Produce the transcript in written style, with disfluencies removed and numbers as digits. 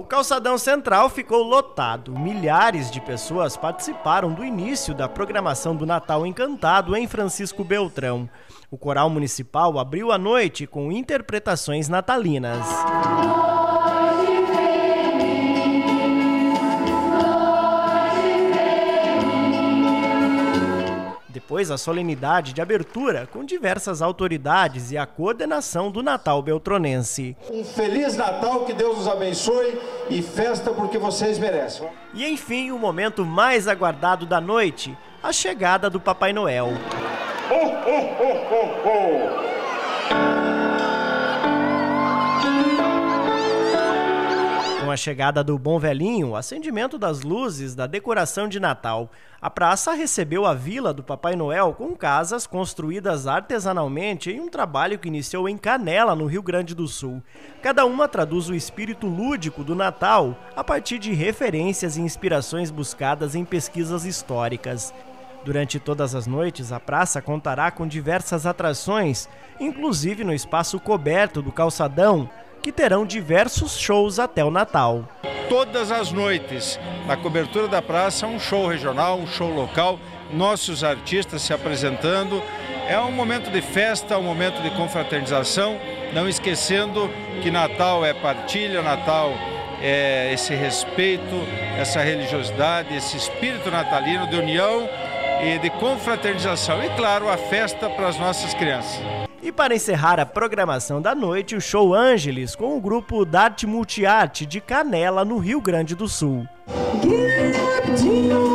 Calçadão Central ficou lotado. Milhares de pessoas participaram do início da programação do Natal Encantado em Francisco Beltrão. O Coral Municipal abriu a noite com interpretações natalinas. Depois, a solenidade de abertura com diversas autoridades e a coordenação do Natal beltronense. Um Feliz Natal, que Deus nos abençoe e festa porque vocês merecem. E enfim, o momento mais aguardado da noite, a chegada do Papai Noel. Com a chegada do Bom Velhinho, o acendimento das luzes da decoração de Natal, a praça recebeu a vila do Papai Noel com casas construídas artesanalmente em um trabalho que iniciou em Canela, no Rio Grande do Sul. Cada uma traduz o espírito lúdico do Natal a partir de referências e inspirações buscadas em pesquisas históricas. Durante todas as noites, a praça contará com diversas atrações, inclusive no espaço coberto do Calçadão, que terão diversos shows até o Natal. Todas as noites, na cobertura da praça, um show regional, um show local, nossos artistas se apresentando. É um momento de festa, um momento de confraternização, não esquecendo que Natal é partilha, Natal é esse respeito, essa religiosidade, esse espírito natalino de união e de confraternização. E, claro, a festa para as nossas crianças. E para encerrar a programação da noite, o show Ângeles com o grupo Darte Multiarte de Canela, no Rio Grande do Sul.